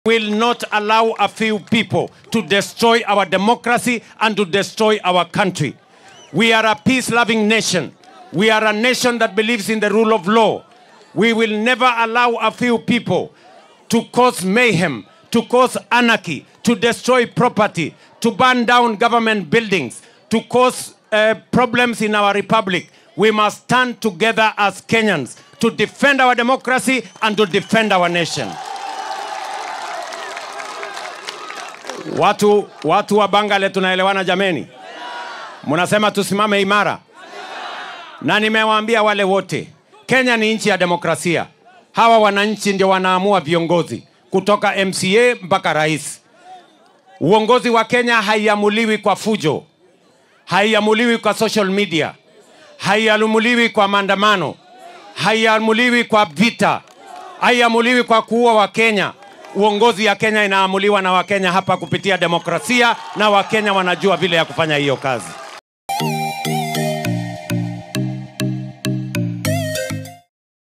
will not allow a few people to destroy our democracy and to destroy our country. We are a peace-loving nation. We are a nation that believes in the rule of law. We will never allow a few people to cause mayhem, to cause anarchy, to destroy property, to burn down government buildings, to cause problems in our republic. We must stand together as Kenyans to defend our democracy and to defend our nation. Watu wa Bangale tunaelewana jameni? Munasema tusimame imara? Na nimewaambia wale wote, Kenya ni nchi ya demokrasia. Hawa wananchi ndio wanaamua viongozi kutoka MCA mpaka rais. Uongozi wa Kenya haiamuliwi kwa fujo, haiamuliwi kwa social media, haiamuliwi kwa maandamano, haiamuliwi kwa vita, haiamuliwi kwa kuua wa Kenya. Uongozi ya Kenya inaamuliwa na Wakenya hapa kupitia demokrasia, na Wakenya wanajua vile ya kufanya hiyo kazi.